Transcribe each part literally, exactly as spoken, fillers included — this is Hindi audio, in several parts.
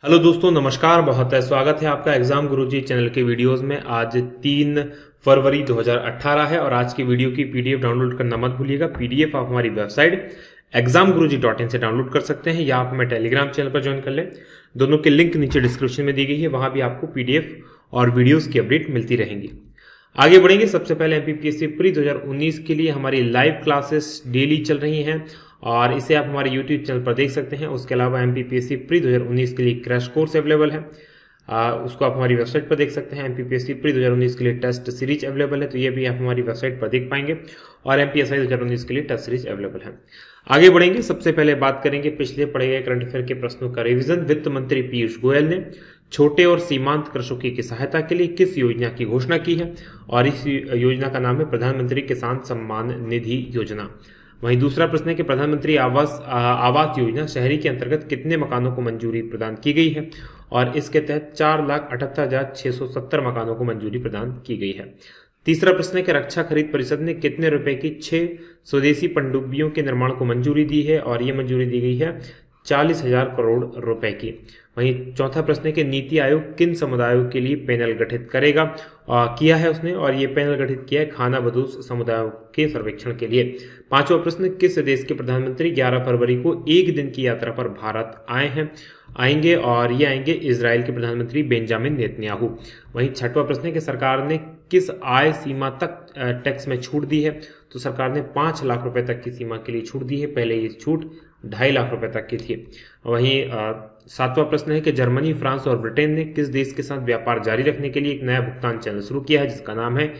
हेलो दोस्तों, नमस्कार। बहुत है स्वागत है आपका एग्जाम गुरुजी चैनल के वीडियोस में। आज तीन फरवरी दो हज़ार अठारह है और आज की वीडियो की पीडीएफ डाउनलोड करना मत भूलिएगा। पीडीएफ आप हमारी website exam Guruji dot in से डाउनलोड कर सकते हैं या आप हमें टेलीग्राम चैनल पर ज्वाइन कर लें। दोनों के लिंक नीचे डिस्क्रिप्शन में दी गई है, वहां भी आपको पीडीएफ और वीडियोज की अपडेट मिलती रहेंगी। आगे बढ़ेंगे। सबसे पहले एमपीपीएससी प्री दो हज़ार उन्नीस के लिए हमारी लाइव क्लासेस डेली चल रही हैं और इसे आप हमारे यूट्यूब चैनल पर देख सकते हैं। उसके अलावा एमपीपीएससी प्री दो हज़ार उन्नीस के लिए क्रैश कोर्स अवेलेबल है, आ, उसको आप हमारी वेबसाइट पर देख सकते हैं। एमपीपीएससी प्री दो हज़ार उन्नीस के लिए टेस्ट सीरीज अवेलेबल है, तो ये भी आप हमारी वेबसाइट पर देख पाएंगे। और एमपीएसआई दो हज़ार उन्नीस के लिए टेस्ट सीरीज अवेलेबल है। आगे बढ़ेंगे। सबसे पहले बात करेंगे पिछले पढ़े गए करंट अफेयर के प्रश्नों का रिवीजन। वित्त मंत्री पीयूष गोयल ने छोटे और सीमांत कृषकों की सहायता के लिए किस योजना की घोषणा की है, और इस योजना का नाम है प्रधानमंत्री किसान सम्मान निधि योजना। वहीं दूसरा प्रश्न है कि प्रधानमंत्री आवास आवास योजना शहरी के अंतर्गत कितने मकानों को मंजूरी प्रदान की गई है, और इसके तहत चार लाख अठहत्तर हजार छह सौ सत्तर मकानों को मंजूरी प्रदान की गई है। तीसरा प्रश्न है कि रक्षा खरीद परिषद ने कितने रुपए की छह स्वदेशी पनडुब्बियों के निर्माण को मंजूरी दी है, और ये मंजूरी दी गई है चालीस हजार करोड़ रुपए की। वहीं चौथा प्रश्न है कि नीति आयोग किन समुदायों के लिए पैनल गठित करेगा, आ, किया है उसने, और ये पैनल गठित किया है खाना बदोश समुदायों के सर्वेक्षण के लिए। पांचवा प्रश्न, किस देश के प्रधानमंत्री ग्यारह फरवरी को एक दिन की यात्रा पर भारत आए हैं आएंगे, और ये आएंगे इजराइल के प्रधानमंत्री बेंजामिन नेतन्याहू। वहीं छठवां प्रश्न है कि सरकार ने किस आय सीमा तक टैक्स में छूट दी है, तो सरकार ने पांच लाख रुपए तक की सीमा के लिए छूट दी है। पहले ये छूट ढाई लाख रुपए तक की थी। वहीं सातवां प्रश्न है कि जर्मनी, फ्रांस और ब्रिटेन ने किस देश के साथ व्यापार जारी रखने के लिए एक नया भुगतान चैनल शुरू किया है, जिसका नाम है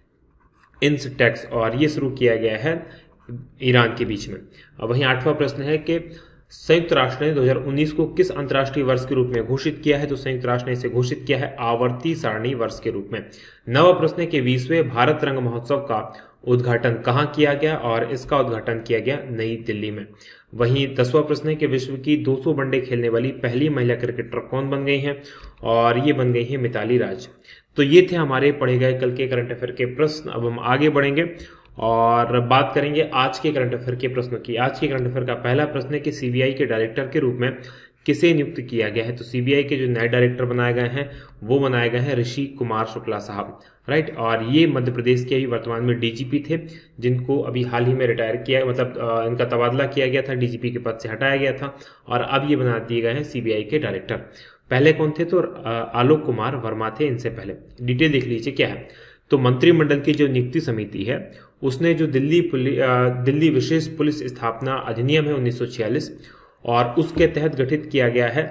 इंसटैक्स, और ये शुरू किया गया है ईरान के बीच में। वहीं आठवां प्रश्न है कि संयुक्त राष्ट्र ने दो हज़ार उन्नीस को किस अंतर्राष्ट्रीय वर्ष के रूप में घोषित किया है, तो संयुक्त राष्ट्र ने इसे घोषित किया है आवर्ती सारणी वर्ष के रूप में। नवा प्रश्न है कि बीसवें भारत रंग महोत्सव का उद्घाटन कहाँ किया गया, और इसका उद्घाटन किया गया नई दिल्ली में। वहीं दसवां प्रश्न है कि विश्व की दो सौ वनडे खेलने वाली पहली महिला क्रिकेटर कौन बन गई हैं, और ये बन गई है मिताली राज। तो ये थे हमारे पढ़े गए कल के करंट अफेयर के प्रश्न। अब हम आगे बढ़ेंगे और बात करेंगे आज के करंट अफेयर के प्रश्नों की। आज के करंट अफेयर का पहला प्रश्न है कि सीबीआई के डायरेक्टर के रूप में किसे नियुक्त किया गया है, तो सीबीआई के जो नए डायरेक्टर बनाए गए हैं वो बनाए गए हैं ऋषि कुमार शुक्ला साहब, राइट। और ये मध्य प्रदेश के अभी वर्तमान में डीजीपी थे, जिनको अभी हाल ही में रिटायर किया, मतलब इनका तबादला किया गया था, डीजीपी के पद से हटाया गया था, और अब ये बना दिए गए हैं सीबीआई के डायरेक्टर। पहले कौन थे, तो आलोक कुमार वर्मा थे इनसे पहले। डिटेल देख लीजिए क्या है। तो मंत्रिमंडल की जो नियुक्ति समिति है उसने जो दिल्ली दिल्ली विशेष पुलिस स्थापना अधिनियम है उन्नीस सौ छियालीस, और उसके तहत गठित किया गया है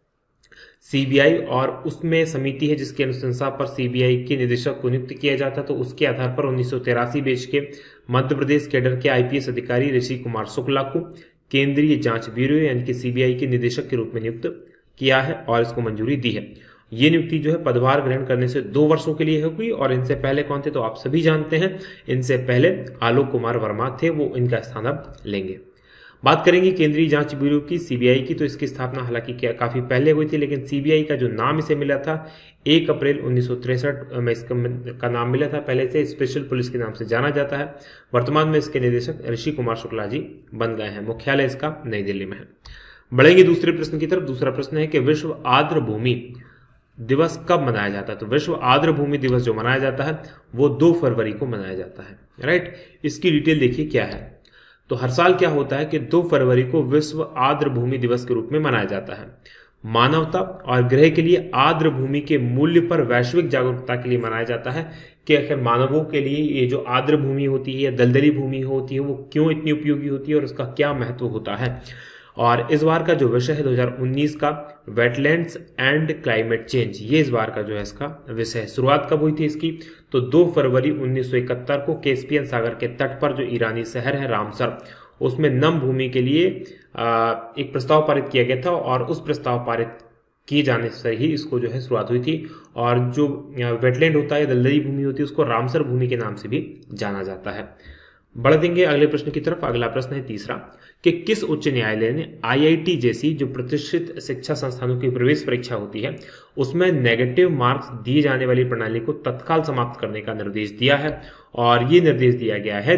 सीबीआई, और उसमें समिति है जिसकी अनुशंसा पर सीबीआई के निदेशक को नियुक्त किया जाता। तो उसके आधार पर उन्नीस सौ तिरासी बैच के मध्य प्रदेश कैडर के आईपीएस अधिकारी ऋषि कुमार शुक्ला को केंद्रीय जांच ब्यूरो यानी कि सीबीआई के निदेशक के रूप में नियुक्त किया है, और इसको मंजूरी दी है। ये नियुक्ति जो है पदभार ग्रहण करने से दो वर्षों के लिए होगी, और इनसे पहले कौन थे, तो आप सभी जानते हैं, इनसे पहले आलोक कुमार वर्मा थे, वो इनका स्थान अब लेंगे। बात करेंगे केंद्रीय जांच ब्यूरो की, सीबीआई की, तो इसकी स्थापना हालांकि काफी पहले हुई थी, लेकिन सीबीआई का जो नाम इसे मिला था एक अप्रैल उन्नीस सौ तिरसठ में इसका का नाम मिला था। पहले से स्पेशल पुलिस के नाम से जाना जाता है। वर्तमान में इसके निदेशक ऋषि कुमार शुक्ला जी बन गए हैं। मुख्यालय इसका नई दिल्ली में है। बढ़ेंगे दूसरे प्रश्न की तरफ। दूसरा प्रश्न है कि विश्व आर्द्र भूमि दिवस कब मनाया जाता है, तो विश्व आर्द्र भूमि दिवस जो मनाया जाता है वो दो फरवरी को मनाया जाता है, राइट। इसकी डिटेल देखिए क्या है। तो हर साल क्या होता है कि दो फरवरी को विश्व आर्द्र भूमि दिवस के रूप में मनाया जाता है। मानवता और ग्रह के लिए आर्द्र भूमि के मूल्य पर वैश्विक जागरूकता के लिए मनाया जाता है कि आखिर मानवों के लिए ये जो आर्द्र भूमि होती है या दलदली भूमि होती है वो क्यों इतनी उपयोगी होती है और उसका क्या महत्व होता है। और इस बार का जो विषय है दो हज़ार उन्नीस का वेटलैंड्स एंड क्लाइमेट चेंज, ये इस बार का जो है इसका विषय है। शुरुआत कब हुई थी इसकी, तो दो फरवरी उन्नीस सौ इकहत्तर को कैस्पियन सागर के तट पर जो ईरानी शहर है रामसर, उसमें नम भूमि के लिए एक प्रस्ताव पारित किया गया था, और उस प्रस्ताव पारित किए जाने से ही इसको जो है शुरुआत हुई थी। और जो वेटलैंड होता है, दलदली भूमि होती है, उसको रामसर भूमि के नाम से भी जाना जाता है। बढ़ देंगे अगले प्रश्न की तरफ। अगला प्रश्न है तीसरा कि किस उच्च न्यायालय ने आईआईटी जैसी जो प्रतिष्ठित शिक्षा संस्थानों की प्रवेश परीक्षा होती है उसमें नेगेटिव मार्क्स दिए जाने वाली प्रणाली को तत्काल समाप्त करने का निर्देश दिया है, और ये निर्देश दिया गया है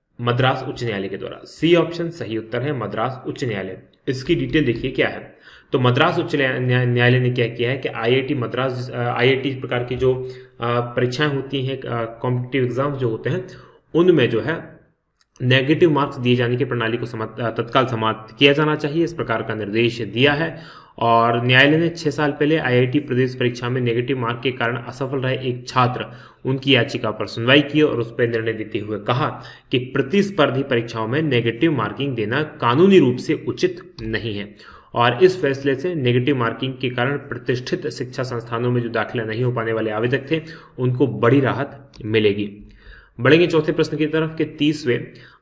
मद्रास उच्च न्यायालय के द्वारा। सी ऑप्शन सही उत्तर है, मद्रास उच्च न्यायालय। इसकी डिटेल देखिए क्या है। तो मद्रास उच्च न्यायालय ने क्या किया है कि आईआईटी मद्रास, आईआईटी प्रकार की जो परीक्षाएं होती हैं, कॉम्पिटिटिव एग्जाम्स जो होते हैं, उनमें जो है नेगेटिव मार्क्स दिए जाने की प्रणाली को तत्काल समाप्त किया जाना चाहिए, इस प्रकार का निर्देश दिया है। और न्यायालय ने छह साल पहले आईआईटी प्रदेश परीक्षा में नेगेटिव मार्क के कारण असफल रहे एक छात्र, उनकी याचिका पर सुनवाई की और उस पर निर्णय देते हुए कहा कि प्रतिस्पर्धी परीक्षाओं में नेगेटिव मार्किंग देना कानूनी रूप से उचित नहीं है और इस फैसले से नेगेटिव मार्किंग के कारण प्रतिष्ठित शिक्षा संस्थानों में जो दाखिला नहीं हो पाने वाले आवेदक थे उनको बड़ी राहत मिलेगी। बढ़ेंगे चौथे प्रश्न की तरफ कि तीसवें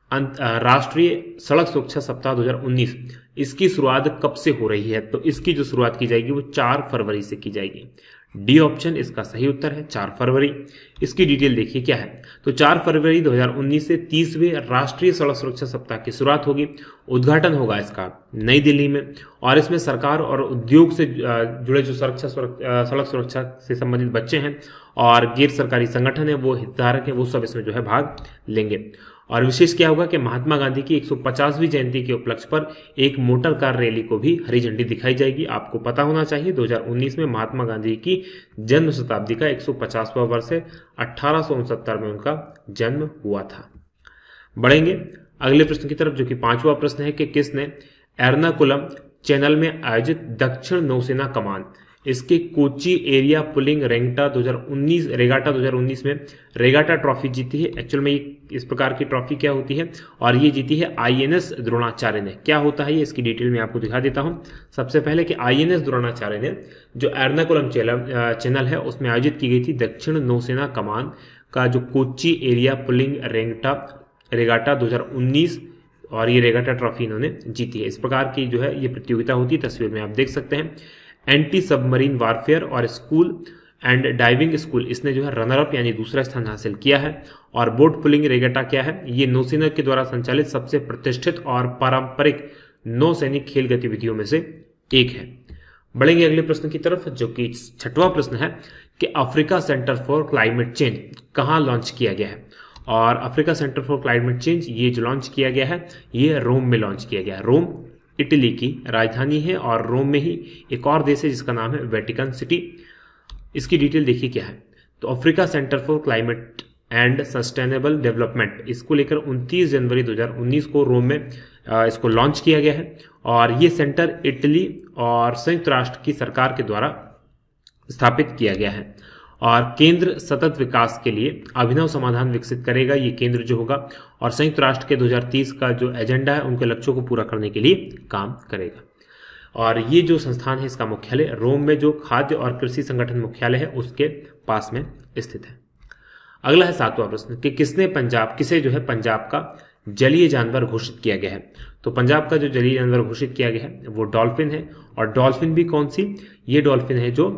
राष्ट्रीय सड़क सुरक्षा सप्ताह दो हज़ार उन्नीस, इसकी शुरुआत कब से हो रही है? तो इसकी जो शुरुआत की जाएगी वो चार फरवरी से की जाएगी। डी ऑप्शन इसका सही उत्तर है, चार फरवरी। इसकी डिटेल देखिए क्या है। तो चार फरवरी दो हज़ार उन्नीस से तीसवें राष्ट्रीय सड़क सुरक्षा सप्ताह की शुरुआत होगी। उद्घाटन होगा इसका नई दिल्ली में और इसमें सरकार और उद्योग से जुड़े जो सुरक्षा सड़क सुरक्षा से संबंधित बच्चे हैं और गैर सरकारी संगठन है, वो हितधारक है, वो सब इसमें जो है भाग लेंगे। और विशेष क्या होगा कि महात्मा गांधी की एक सौ पचासवीं जयंती के उपलक्ष्य पर एक मोटर कार रैली को भी हरी झंडी दिखाई जाएगी। आपको पता होना चाहिए दो हज़ार उन्नीस में महात्मा गांधी की जन्म शताब्दी का एक सौ पचासवां वर्ष है, अठारह सौ उनसत्तर में उनका जन्म हुआ था। बढ़ेंगे अगले प्रश्न की तरफ, जो कि पांचवा प्रश्न है कि किसने एर्नाकुलम चैनल में आयोजित दक्षिण नौसेना कमान, इसके कोची एरिया पुलिंग रेगाटा दो हज़ार उन्नीस रेगाटा दो हज़ार उन्नीस में रेगाटा ट्रॉफी जीती है। एक्चुअल में इस प्रकार की ट्रॉफी क्या होती है और ये जीती है आईएनएस द्रोणाचार्य ने। क्या होता है ये, इसकी डिटेल में आपको दिखा देता हूं। सबसे पहले कि आईएनएस द्रोणाचार्य ने जो एर्नाकुलम चैनल है उसमें आयोजित की गई थी दक्षिण नौसेना कमान का जो Kochi area pulling regatta regatta दो हज़ार उन्नीस और ये रेगाटा ट्रॉफी इन्होंने जीती है। इस प्रकार की जो है ये प्रतियोगिता होती है, तस्वीर में आप देख सकते हैं। एंटी सबमरीन वारफेयर और स्कूल एंड डाइविंग स्कूल, इसने जो है रनर अप यानी दूसरा स्थान हासिल किया है। और बोट पुलिंग रेगाटा क्या है, ये नौसेना के द्वारा संचालित सबसे प्रतिष्ठित और पारंपरिक नौसैनिक खेल गतिविधियों में से एक है। बढ़ेंगे अगले प्रश्न की तरफ, जो कि छठवां प्रश्न है कि Africa centre for climate change कहाँ लॉन्च किया गया है। और Africa centre for climate change ये जो लॉन्च किया गया है ये रोम में लॉन्च किया गया है। रोम इटली की राजधानी है और रोम में ही एक और देश है जिसका नाम है वेटिकन सिटी। इसकी डिटेल देखिए क्या है। तो Africa centre for climate and sustainable development, इसको लेकर उनतीस जनवरी दो हज़ार उन्नीस को रोम में इसको लॉन्च किया गया है और ये सेंटर इटली और संयुक्त राष्ट्र की सरकार के द्वारा स्थापित किया गया है। और केंद्र सतत विकास के लिए अभिनव समाधान विकसित करेगा ये केंद्र जो होगा, और संयुक्त राष्ट्र के दो हज़ार तीस का जो एजेंडा है उनके लक्ष्यों को पूरा करने के लिए काम करेगा। और ये जो संस्थान है इसका मुख्यालय रोम में जो खाद्य और कृषि संगठन मुख्यालय है उसके पास में स्थित है। अगला है सातवां प्रश्न कि किसने पंजाब किसे जो है पंजाब का जलीय जानवर घोषित किया गया है। तो पंजाब का जो जलीय जानवर घोषित किया गया है वो डॉल्फिन है। और डॉल्फिन भी कौन सी, ये डॉल्फिन है जो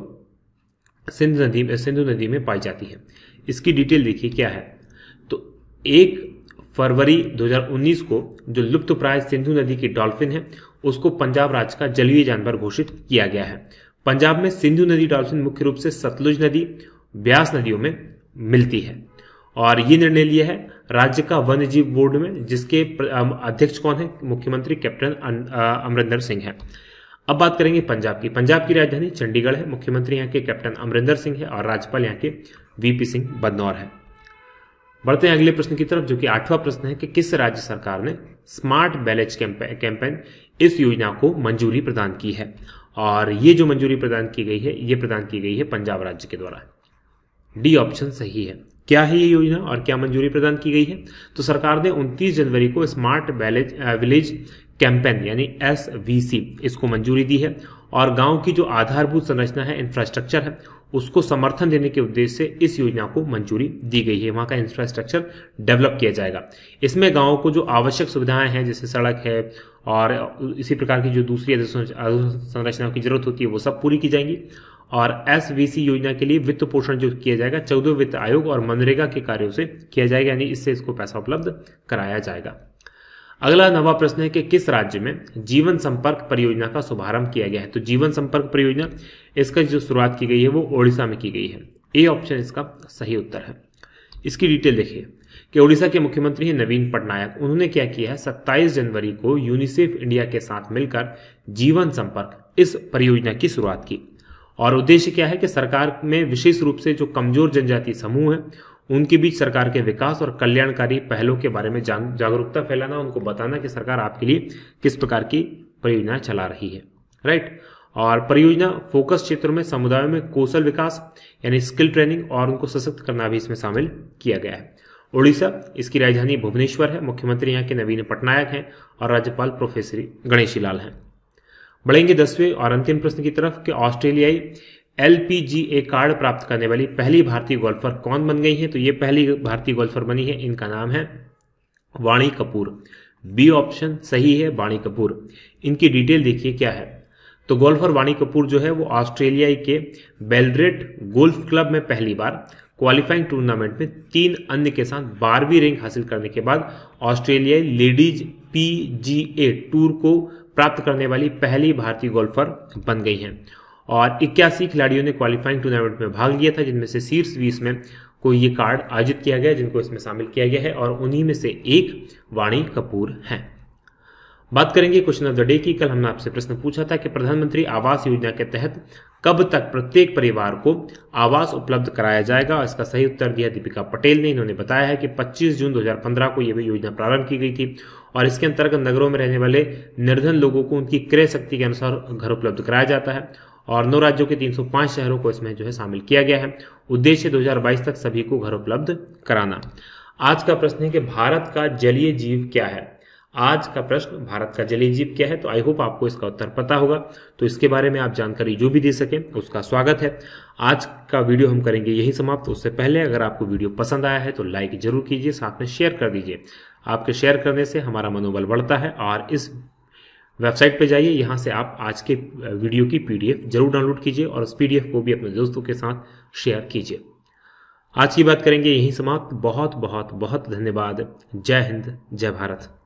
सिंधु नदी में सिंधु नदी में पाई जाती है। इसकी डिटेल देखिए क्या है। तो एक फरवरी दो हज़ार उन्नीस को जो लुप्तप्राय सिंधु नदी की डॉल्फिन है उसको पंजाब राज्य का जलीय जानवर घोषित किया गया है। पंजाब में सिंधु नदी डॉल्फिन मुख्य रूप से सतलुज नदी, ब्यास नदियों में मिलती है और ये निर्णय लिया है राज्य का वन्य जीव बोर्ड में, जिसके अध्यक्ष कौन है, मुख्यमंत्री कैप्टन अमरिंदर सिंह है। अब बात करेंगे पंजाब की। पंजाब की राजधानी चंडीगढ़ है, मुख्यमंत्री यहाँ के कैप्टन अमरिंदर सिंह है और राज्यपाल यहाँ के वीपी सिंह बदनौर है। बढ़ते हैं अगले प्रश्न की तरफ, जो कि आठवां प्रश्न है कि किस राज्य सरकार ने स्मार्ट बैलेज कैंपेन इस योजना को मंजूरी प्रदान की है। और ये जो मंजूरी प्रदान की गई है ये प्रदान की गई है पंजाब राज्य के द्वारा। डी ऑप्शन सही है। क्या है ये योजना और क्या मंजूरी प्रदान की गई है। तो सरकार ने उनतीस जनवरी को स्मार्ट विलेज कैंपेन यानी एस वी सी इसको मंजूरी दी है और गांव की जो आधारभूत संरचना है, इंफ्रास्ट्रक्चर है, उसको समर्थन देने के उद्देश्य से इस योजना को मंजूरी दी गई है। वहां का इंफ्रास्ट्रक्चर डेवलप किया जाएगा। इसमें गांवों को जो आवश्यक सुविधाएं हैं जैसे सड़क है और इसी प्रकार की जो दूसरी संरचनाओं की जरूरत होती है वो सब पूरी की जाएंगी। और एस वी सी योजना के लिए वित्त पोषण जो किया जाएगा चौदह वित्त आयोग और मनरेगा के कार्यों से किया जाएगा, यानी इससे इसको पैसा उपलब्ध कराया जाएगा। अगला नवा प्रश्न है कि किस राज्य में जीवन संपर्क परियोजना का शुभारंभ किया गया है। तो जीवन संपर्क परियोजना इसका जो शुरुआत की गई है वो ओडिशा में की गई है। ए ऑप्शन इसका सही उत्तर है। इसकी डिटेल देखिए कि ओडिशा के मुख्यमंत्री हैं नवीन पटनायक। उन्होंने क्या किया है, सत्ताईस जनवरी को यूनिसेफ इंडिया के साथ मिलकर जीवन संपर्क इस परियोजना की शुरुआत की। और उद्देश्य क्या है कि सरकार में विशेष रूप से जो कमजोर जनजाति समूह हैं उनके बीच सरकार के विकास और कल्याणकारी पहलों के बारे में जागरूकता फैलाना, उनको बताना कि सरकार आपके लिए किस प्रकार की परियोजना चला रही है, राइट। और परियोजना फोकस क्षेत्रों में समुदायों में कौशल विकास यानी स्किल ट्रेनिंग और उनको सशक्त करना भी इसमें शामिल किया गया है। उड़ीसा, इसकी राजधानी भुवनेश्वर है, मुख्यमंत्री यहाँ के नवीन पटनायक हैं और राज्यपाल प्रोफेसर गणेशी लाल हैं। बढ़ेंगे दसवें और अंतिम प्रश्न की तरफ कि ऑस्ट्रेलियाई L P G A card प्राप्त करने वाली पहली भारतीय गोल्फर कौन बन गई है। तो ये पहली भारतीय गोल्फर बनी है, इनका नाम है वाणी कपूर। बी ऑप्शन सही है, वाणी कपूर। इनकी डिटेल देखिए क्या है। तो गोल्फर वाणी कपूर जो है वो ऑस्ट्रेलिया के बेलरेट गोल्फ क्लब में पहली बार क्वालिफाइंग टूर्नामेंट में तीन अन्य के साथ बारहवीं रैंक हासिल करने के बाद ऑस्ट्रेलियाई ladies P G A tour को प्राप्त करने वाली पहली भारतीय गोल्फर बन गई हैं। और इक्यासी खिलाड़ियों ने क्वालिफाइंग टूर्नामेंट में भाग लिया था, जिनमें से शीर्ष बीस में को ये कार्ड आयोजित किया गया, जिनको इसमें शामिल किया गया है, और उन्हीं में से एक वाणी कपूर हैं। बात करेंगे क्वेश्चन ऑफ द डे की। कल हमने आपसे प्रश्न पूछा था कि प्रधानमंत्री आवास योजना के तहत कब तक प्रत्येक परिवार को आवास उपलब्ध कराया जाएगा। इसका सही उत्तर दिया दीपिका पटेल ने। इन्होंने बताया है कि पच्चीस जून दो हज़ार पंद्रह को यह योजना प्रारंभ की गई थी और इसके अंतर्गत नगरों में रहने वाले निर्धन लोगों को उनकी क्रय शक्ति के अनुसार घर उपलब्ध कराया जाता है और नौ राज्यों के तीन सौ पाँच शहरों को इसमें जो है शामिल किया गया है। उद्देश्य दो हज़ार बाईस तक सभी को घर उपलब्ध कराना। आज का प्रश्न है कि भारत का जलीय जीव क्या है। आज का प्रश्न भारत का जलीय जीव क्या है। तो आई होप आपको इसका उत्तर पता होगा, तो इसके बारे में आप जानकारी जो भी दे सकें उसका स्वागत है। आज का वीडियो हम करेंगे यही समाप्त। उससे पहले अगर आपको वीडियो पसंद आया है तो लाइक जरूर कीजिए, साथ में शेयर कर दीजिए। आपके शेयर करने से हमारा मनोबल बढ़ता है। और इस वेबसाइट पे जाइए, यहाँ से आप आज के वीडियो की पीडीएफ जरूर डाउनलोड कीजिए और उस पीडीएफ को भी अपने दोस्तों के साथ शेयर कीजिए। आज की बात करेंगे यही समाप्त। बहुत बहुत बहुत धन्यवाद। जय हिंद, जय भारत।